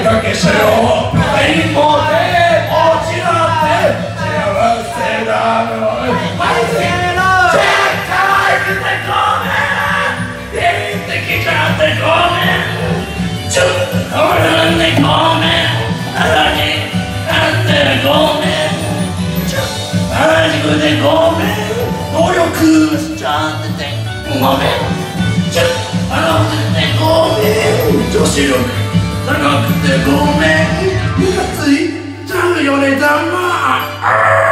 かけしよう一歩で落ちなって幸せだろう絶対来てごめん出てきちゃってごめんちょっと転んでごめんあになってごめんちょっと原宿でごめん努力しちゃっててごめんちょっと笑っててごめん女子力高くてごめんいかついちゃうよねだま